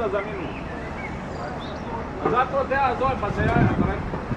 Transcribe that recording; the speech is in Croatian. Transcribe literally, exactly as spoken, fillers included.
za minut. A zato te ja zovem pa se jaja.